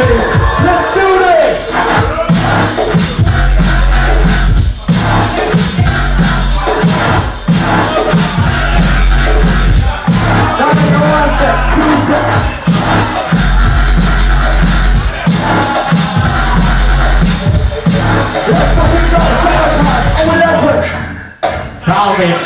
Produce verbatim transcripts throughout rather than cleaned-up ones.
Let's do this! Now make a one step, two steps. Let's fucking go, Sabotage, over there, Salvage.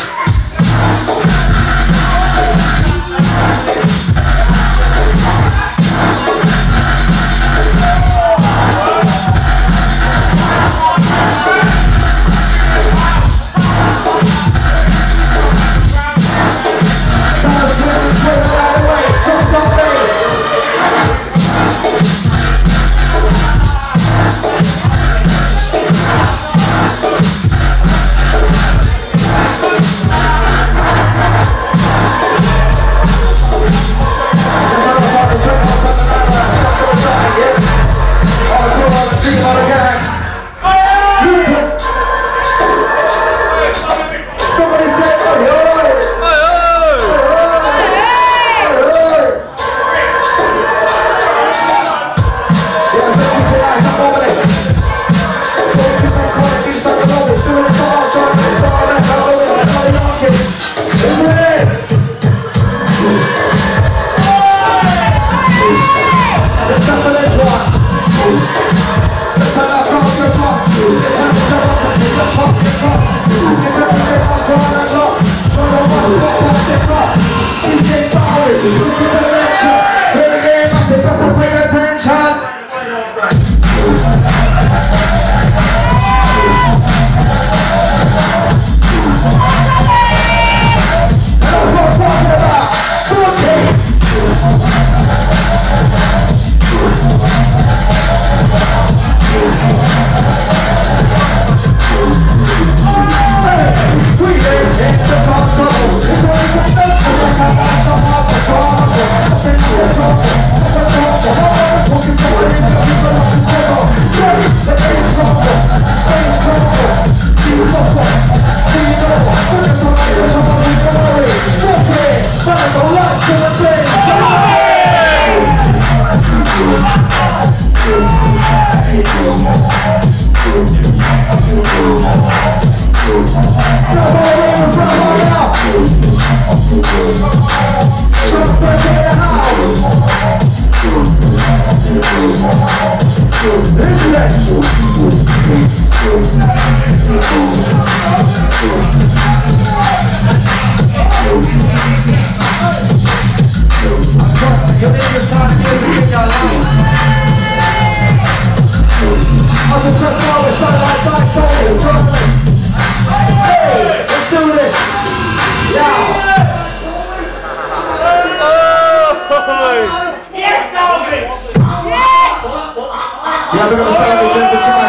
Yeah, we're gonna Salvage every time,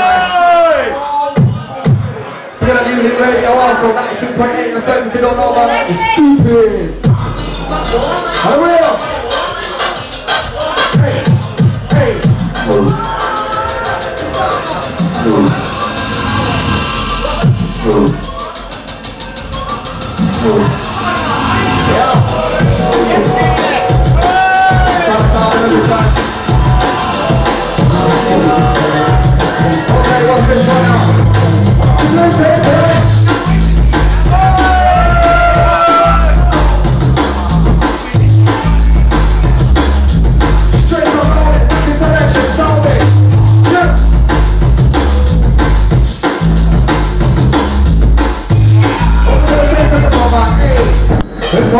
man. We're gonna do Hit Radio also, ninety-two point eight F M. If you don't know about that, you're stupid. I will. Hey, hey. Move. Move. Move. Move.